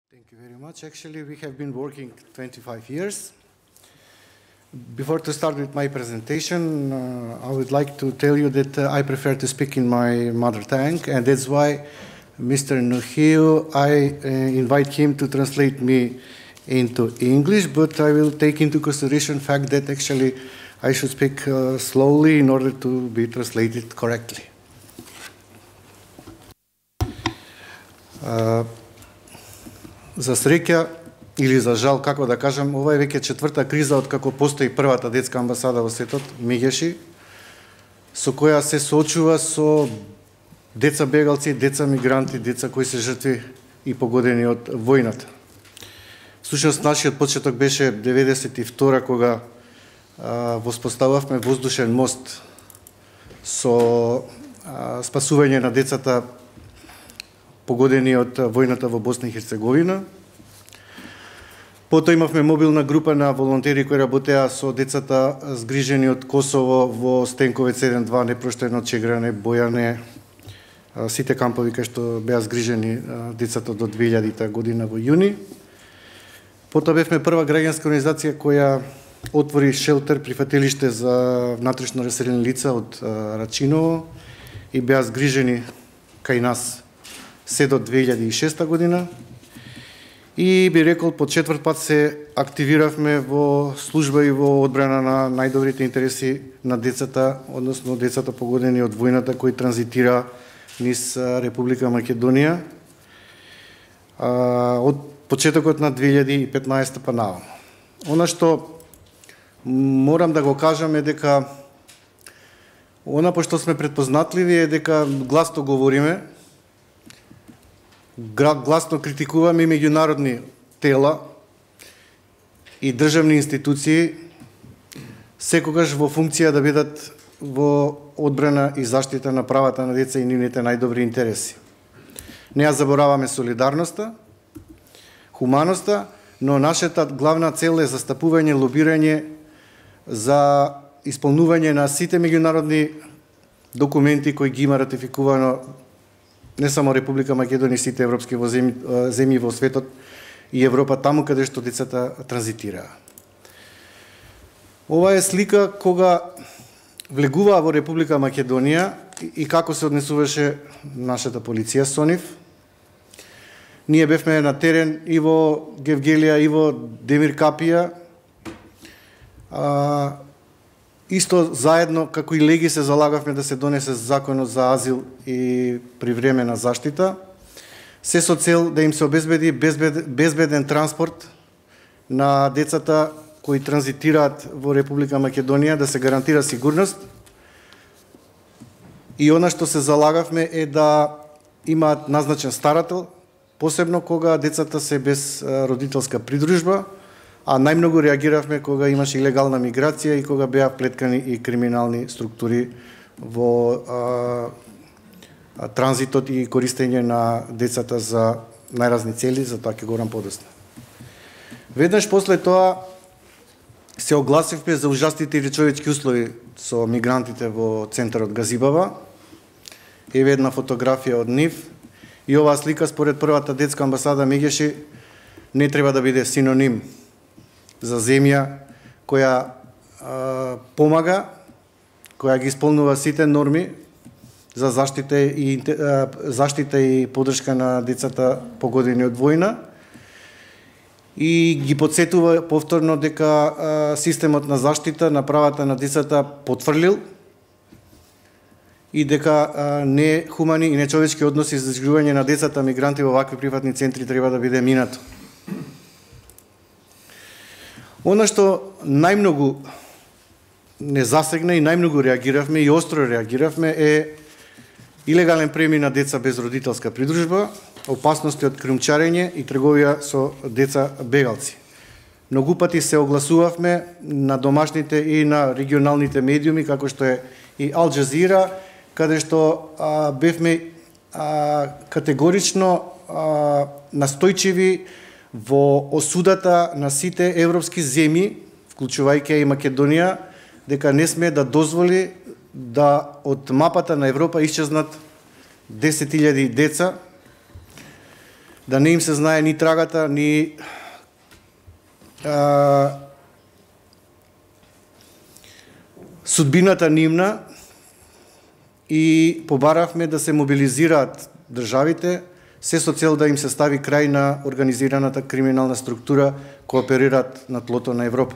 Thank you very much. Actually, we have been working 25 years. Before to start with my presentation, I would like to tell you that I prefer to speak in my mother tongue, and that's why Mr. Nuhiu, I invite him to translate me into English, but I will take into consideration the fact that actually I should speak slowly in order to be translated correctly. За среќа или за жал, како да кажам, ова е веќе четврта криза од како постои првата детска амбасада во светот, Megjashi, со која се соочува со деца бегалци, деца мигранти, деца кои се жртви и погодени од војната. Всушност, нашиот почеток беше 92 кога воспостававме воздушен мост со спасување на децата погодени од војната во Босна и Херцеговина. Потоа имавме мобилна група на волонтери кои работеа со децата згрижени од Косово во Стенковец 1-2, Непроштено, Чегране, Бојане, сите кампови кај што беа згрижени децата до 2000 година во јуни. Потоа бевме прва граѓанска организација која отвори шелтер, прифатилиште за внатрешно раселени лица од Рачиново и беа згрижени кај нас се до 2006 година. И би рекол, по четврт пат се активиравме во служба и во одбрана на најдобрите интереси на децата, односно децата погодени од војната кои транзитира низ Република Македонија од почетокот на 2015 па наваму. Она што морам да го кажам е дека она по што сме предпознатливи е дека гласно говориме, гласно критикуваме и меѓународни тела и државни институции, секогаш во функција да бидат во одбрана и заштита на правата на деца и нивните најдобри интереси. Не ја забораваме солидарноста, хуманоста, но нашата главна цел е застапување, лобирање за исполнување на сите меѓународни документи кои ги има ратификувано не само Република Македонија, сите европски земји во светот и Европа, таму каде што децата транзитираа. Ова е слика кога влегуваа во Република Македонија и како се однесуваше нашата полиција со нив. Ние бевме на терен и во Гевгелија, и во Демир Капија. Исто заедно, како и леги, се залагавме да се донесе законот за азил и привремена заштита, се со цел да им се обезбеди безбеден транспорт на децата кои транзитираат во Република Македонија, да се гарантира сигурност. И она што се залагавме е да имаат назначен старател, посебно кога децата се без родителска придружба, а најмногу реагиравме кога имаше илегална миграција и кога беа вплеткани и криминални структури во транзитот и користење на децата за најразни цели, за тоа ќе говорам подоцна. Веднаш после тоа се огласивме за ужасните и нечовечки услови со мигрантите во центарот Газибава. Еве една фотографија од нив. И оваа слика според првата детска амбасада Megjashi не треба да биде синоним за земја која помага, која ги исполнува сите норми за заштита и поддршка на децата погодени од војна и ги потсетува повторно дека системот на заштита на правата на децата потврлил и дека нехумани и нечовечки односи за згрижување на децата мигранти во вакви приватни центри треба да биде минато. Она што најмногу не засегна и најмногу реагиравме и остро реагиравме е илегален премин на деца без родителска придружба, опасности од кримчарење и трговија со деца бегалци. Многу пати се огласувавме на домашните и на регионалните медиуми, како што е и Ал Джазира, каде што бевме категорично настојчиви во осудата на сите европски земји, вклучувајќи и Македонија, дека не сме да дозволи да од мапата на Европа исчезнат 10.000 деца да не им се знае ни трагата, ни судбината нивна, и побаравме да се мобилизираат државите, се со цел да им се стави крај на организираната криминална структура која оперираат на тлото на Европа.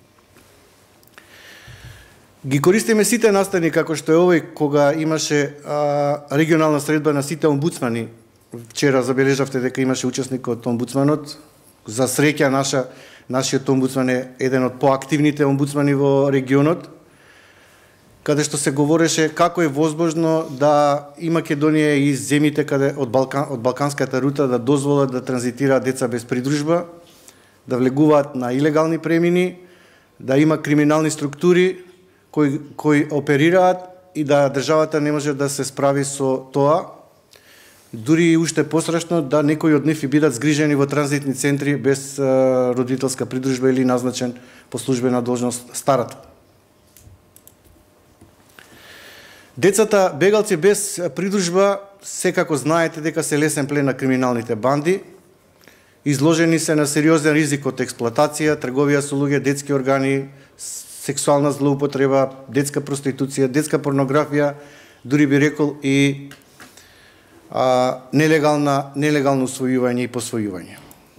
Ги користиме сите настани, како што е овој, кога имаше регионална средба на сите омбудсмани. Вчера забележавте дека имаше учесник од омбудсманот. За среќа нашиот омбудсман е еден од поактивните омбудсмани во регионот, каде што се говореше како е возможно да и Македонија и земите каде од балканската рута да дозволат да транзитираат деца без придружба, да влегуваат на илегални премини, да има криминални структури кои оперираат и да државата не може да се справи со тоа. Дури и уште пострашно да некои од нив бидат згрижени во транзитни центри без родителска придружба или назначен по службена должност старател. Децата бегалци без придружба секако знаете дека се лесен плен на криминалните банди, изложени се на сериозен ризик од експлоатација, трговија со луѓе, детски органи, сексуална злоупотреба, детска проституција, детска порнографија, дури би рекол и нелегално усвојување и посвојување.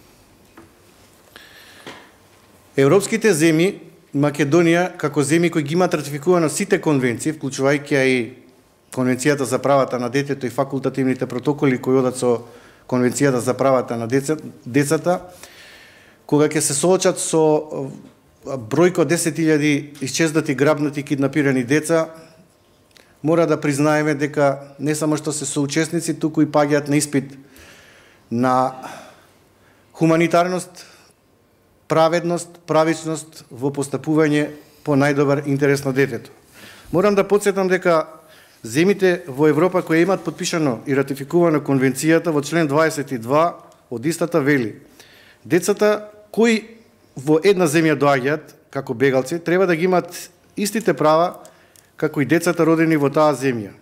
Европските земји, Македонија, како земји кои ги имаат ратификувано сите конвенции, вклучувајќи и Конвенцијата за правата на детето и факултативните протоколи кои одат со Конвенцијата за правата на децата, кога ќе се соочат со бројко 10.000 исчезнати, грабнати, киднапирани деца, мора да признаеме дека не само што се соучесници, туку и паѓаат на испит на хуманитарност, праведност, правичност во постапување по најдобар интерес на детето. Морам да потсетам дека земите во Европа кои имаат подпишано и ратификувано конвенцијата во член 22 од истата вели: децата кои во една земја доаѓаат како бегалци треба да ги имаат истите права како и децата родени во таа земја.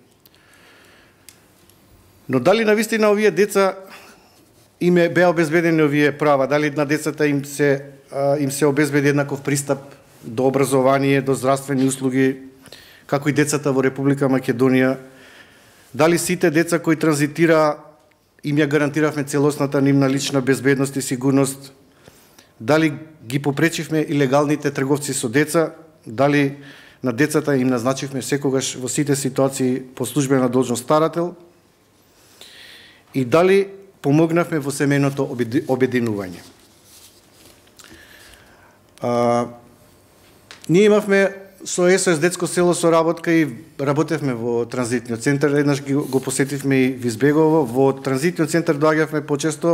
Но дали навистина овие деца им беа обезбедени овие права? Дали на децата им се обезбеди еднаков пристап до образование, до здравствени услуги, како и децата во Република Македонија? Дали сите деца кои транзитира им ја гарантиравме целосната нивна лична безбедност и сигурност? Дали ги попречивме илегалните трговци со деца? Дали на децата им назначивме секогаш во сите ситуации по службена должност старател? И дали помогнавме во семејното обединување? Ние имавме со СОС детско село соработка и работевме во транзитниот центар. Еднаш го посетивме и Визбегово. Во транзитниот центар доаѓавме почесто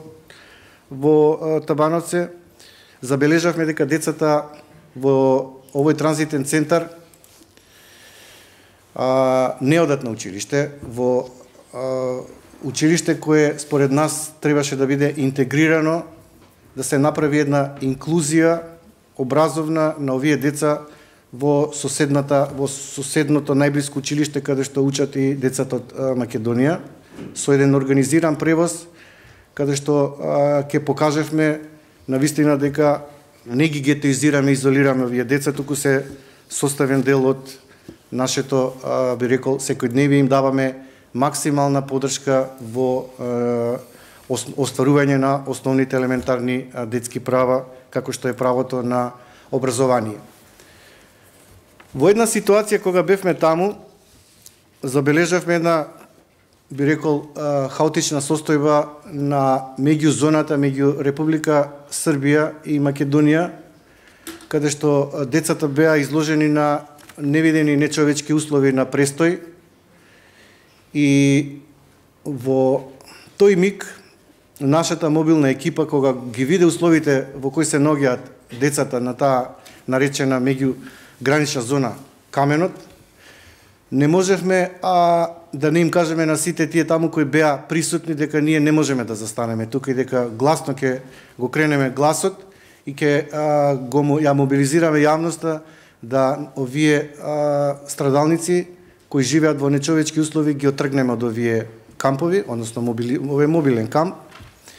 во Табановце. Забележавме дека децата во овој транзитен центар не одат на училиште. Во училиште кое според нас требаше да биде интегрирано, да се направи една инклузија образовна на овие деца во соседното најблиско училиште каде што учат и децата од Македонија, со еден организиран превоз, каде што ќе покажевме навистина дека не ги гетоизираме, изолираме овие деца, туку се составен дел од нашето, би рекол, секојдневие, им даваме максимална поддршка во остварување на основните елементарни детски права, како што е правото на образование. Во една ситуација кога бевме таму, забележавме една, би рекол, хаотична состојба на меѓу зоната, меѓу Република Србија и Македонија, каде што децата беа изложени на невидени нечовечки услови на престој, и во тој миг нашата мобилна екипа, кога ги виде условите во кои се наоѓаат децата на таа наречена меѓугранична зона Каменот, не можевме да не им кажеме на сите тие таму кои беа присутни дека ние не можеме да застанеме тука и дека гласно ќе го кренеме гласот и ќе ја мобилизираме јавноста да овие страдалници кои живеат во нечовечки услови ги отргнеме од овие кампови, односно овој мобилен камп,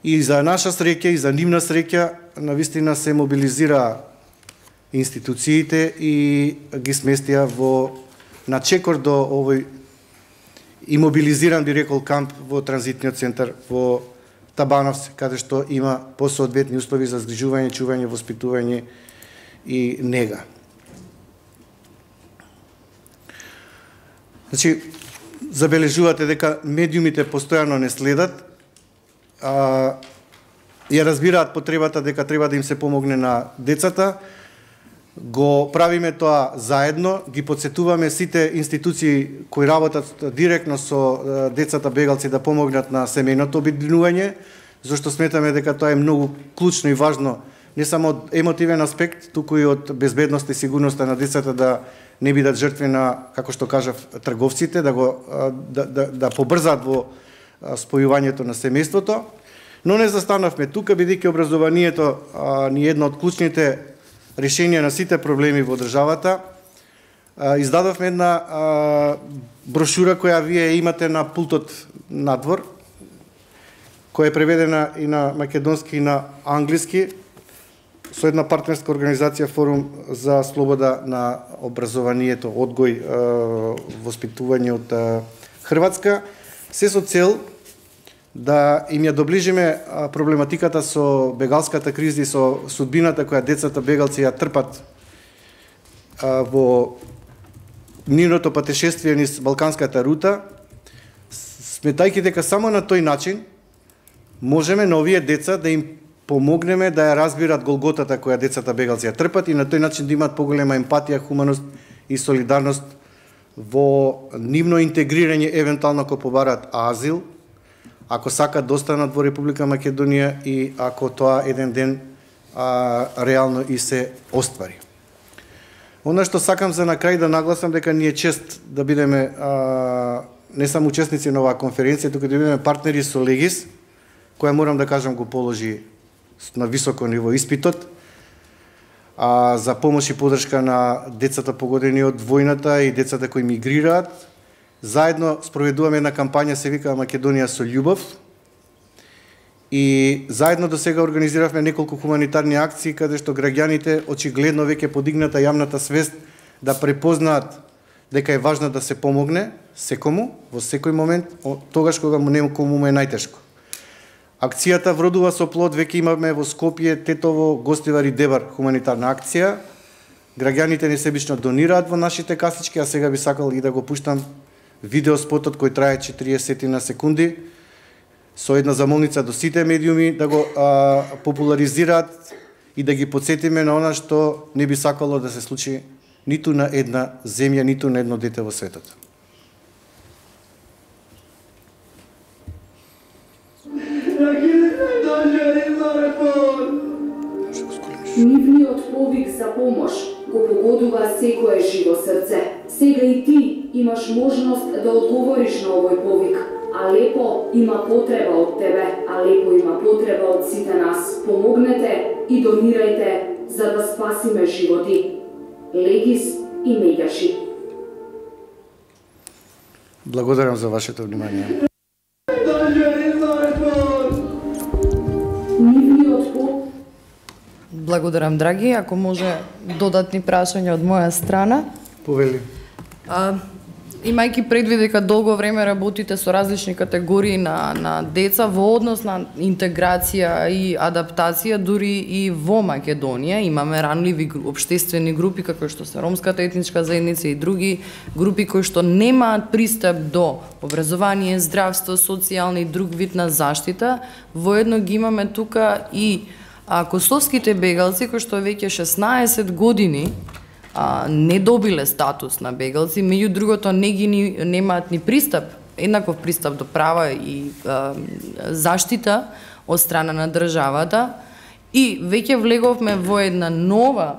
И за наша среќа и за нивна среќа, навистина се мобилизира институциите и ги сместија на чекор до овој имобилизиран, би рекол, камп во транзитниот центар во Табановци, каде што има посоодветни услови за згрижување, чување, воспитување и нега. Значи, забележувате дека медиумите постојано не следат, ја разбираат потребата дека треба да им се помогне на децата, го правиме тоа заедно, ги подсетуваме сите институции кои работат директно со децата бегалци да помогнат на семејното обединување, зашто сметаме дека тоа е многу клучно и важно, не само од емотивен аспект, туку и од безбедност и сигурноста на децата да не бидат жртви на, како што кажав, трговците, да побрзаат во спојувањето на семејството. Но не застанавме тука, бидејќи образованието ни е едно од клучните решенија на сите проблеми во државата. Издадовме една брошура која вие имате на пултот надвор, која е преведена и на македонски и на англиски, со една партнерска организација Форум за слобода на образованието, одгој, воспитување од Хрватска, се со цел да им ја доближиме проблематиката со бегалската криза и со судбината која децата бегалци ја трпат во нивното патешествие низ Балканската рута, сметајќи дека само на тој начин можеме на овие деца да им помогнеме да ја разбират голготата која децата бегалци ја трпат и на тој начин да имаат поголема емпатија, хуманост и солидарност во нивно интегрирање, евентуално ако побараат азил, ако сакат да останат во Република Македонија и ако тоа еден ден реално и се оствари. Она што сакам за на крај да нагласам дека ни е чест да бидеме не само учесници на оваа конференција, туку да бидеме партнери со Легис, која морам да кажам го положи на високо ниво испитот за помош и поддршка на децата погодени од војната и децата кои мигрираат. Заедно спроведуваме една кампања, се вика Македонија со љубов. И заедно до сега организиравме неколку хуманитарни акции, каде што граѓаните очигледно веќе подигната јавната свест да препознаат дека е важно да се помогне секому, во секој момент, тогаш кога некому му е најтешко. Акцијата вродува со плод, веќе имаме во Скопје, Тетово, Гостивар и Дебар хуманитарна акција. Граѓаните несебично донираат во нашите касички, а сега би сакал и да го пуштам видеоспотот кој трае 40 на секунди, со една замолница до сите медиуми да го популаризираат и да ги подсетиме на она што не би сакало да се случи ниту на една земја, ниту на едно дете во светот. Нивниот повик за помош го погодува секое живо срце. Сега и ти имаш можност да одговориш на овој повик. Алепо има потреба од тебе, Алепо има потреба од сите нас. Помогнете и донирајте за да спасиме животи. Легис и Megjashi. Благодарам за вашето внимание. Благодарам, Драги. Ако може додатни прашања од моја страна. Повели. Имајќи предвид дека долго време работите со различни категории на деца во однос на интеграција и адаптација, дури и во Македонија имаме ранливи општествени групи како што се ромската етничка заедница и други групи кои што немаат пристап до образование, здравство, социјална и друг вид на заштита. Воедно ги имаме тука и косовските бегалци кои што веќе 16 години не добиле статус на бегалци, меѓу другото немаат ни пристап, еднаков пристап до права и заштита од страна на државата и веќе влеговме во една нова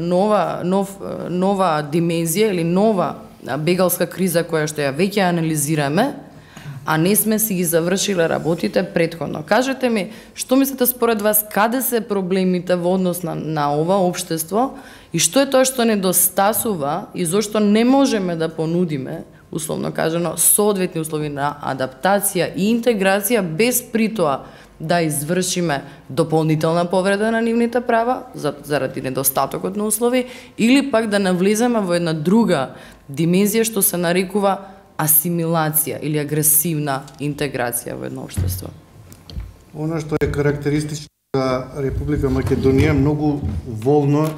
димензија или нова бегалска криза која што ја веќе анализираме, а не сме си ги завршиле работите претходно. Кажете ми, што мислите според вас, каде се проблемите во однос на ова општество и што е тоа што недостасува и зошто не можеме да понудиме, условно кажано, соодветни услови на адаптација и интеграција без при тоа да извршиме дополнителна повреда на нивните права заради недостатокот на услови, или пак да навлизаме во една друга димензија што се нарекува асимилација или агресивна интеграција во едно општество. Она што е карактеристично за Република Македонија, многу волно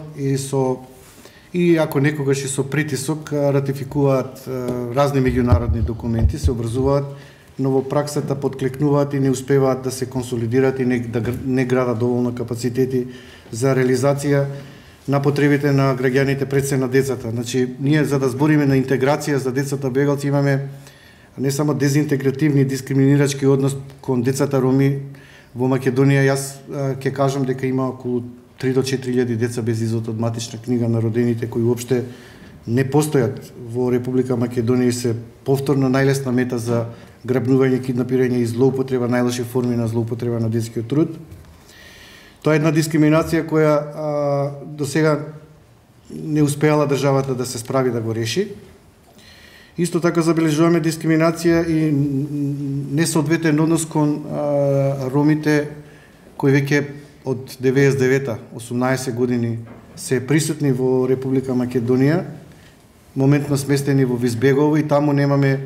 и ако некогаш и со притисок ратификуваат разни меѓународни документи, се образуваат, но во праксата подклекнуваат и не успеваат да се консолидираат и не градат доволно капацитети за реализација на потребите на граѓаните, пред се на децата. Значи, ние за да збориме на интеграција за децата бегалци имаме не само дезинтегративни дискриминирачки однос кон децата роми во Македонија. Јас ќе кажам дека има околу 3 до 4.000 деца без извод од матична книга на родените кои уопште не постојат во Република Македонија и се повторно најлесна мета за грабнување, киднапирање и злоупотреба, најлоши форми на злоупотреба на детскиот труд. Тоа е една дискриминација која до сега не успеала државата да се справи да го реши. Исто така забележуваме дискриминација и несоодветен однос кон ромите кои веќе од 99-та, 18 години се присутни во Република Македонија, моментно сместени во Визбегово и таму немаме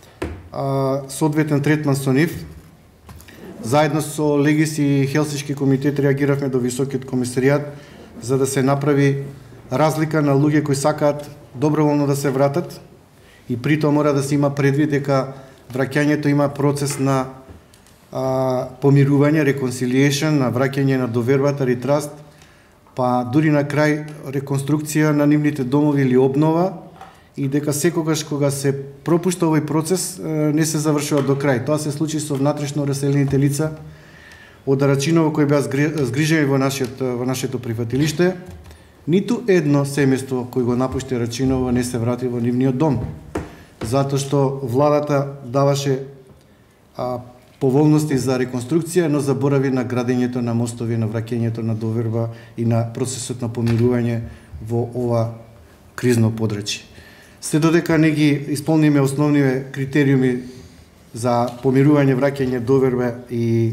соодветен третман со нив. Заедно со Легис и Хелсиншки комитет реагиравме до Високиот комисаријат за да се направи разлика на луѓе кои сакаат доброволно да се вратат и при тоа мора да се има предвид дека враќањето има процес на помирување, reconciliation, на враќање на довербата, ретраст, па дури на крај реконструкција на нивните домови или обнова, и дека секогаш кога се пропушта овој процес не се завршува до крај. Тоа се случи со внатрешно раселените лица од Рачиново кои беа згрижени во нашето прифатилиште. Ниту едно семејство кој го напушти Рачиново не се врати во нивниот дом, затоа што владата даваше поволности за реконструкција, но заборави на градењето на мостови, на враќањето на доверба и на процесот на помирување во ова кризно подрачје. Се додека не ги исполниме основниве критериуми за помирување, враќање, доверба и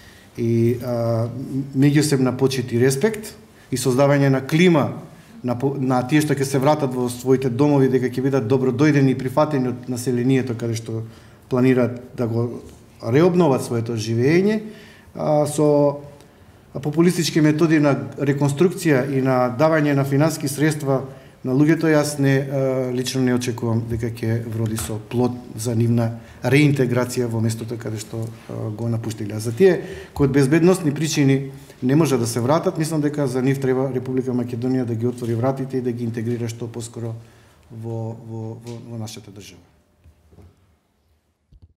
меѓусебна почит и респект и создавање на клима на тие што ќе се вратат во своите домови, дека ќе бидат добродојдени и прифатени од населението каде што планираат да го реобноват своето живење, со популистички методи на реконструкција и на давање на финански средства на луѓето, јас лично не очекувам дека ќе вроди со плод за нивна реинтеграција во местото каде што го напуштиле. За тие кои од безбедносни причини не може да се вратат, мислам дека за нив треба Република Македонија да ги отвори вратите и да ги интегрира што поскоро во нашата држава.